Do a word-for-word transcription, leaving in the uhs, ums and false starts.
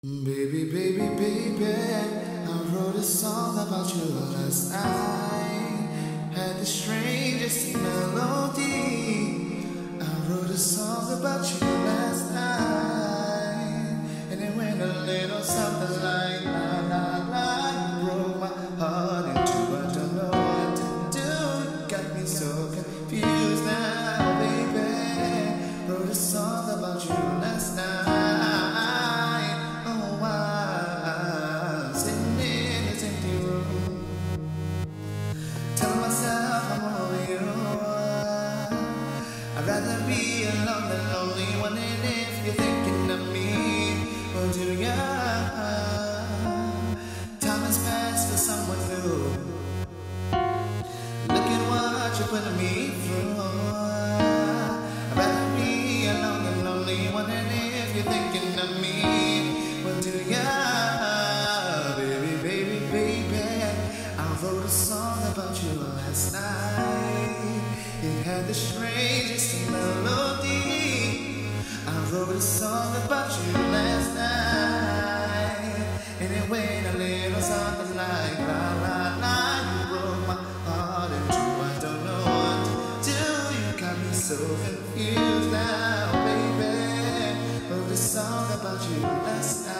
Baby, baby, baby, I wrote a song about you last night. Had the strangest melody. I wrote a song about you last night, and it went a little something like la la la. You broke my heart in two. I don't know what to do. You got me so confused now, baby. Wrote a song about you last night. I'd rather be alone than lonely. Wondering if you're thinking of me. Well, do ya? Time has passed for someone new. Look at what you're putting me through. I'd rather be alone than lonely. Wondering if you're thinking of me. Well, do ya? Baby, baby, baby, I wrote a song about you last night. It had the strangest melody. I wrote a song about you last night, and it went a little something like la la la. You broke my heart in two. I don't know what to do. You got me so confused now, baby. Wrote a song about you last night.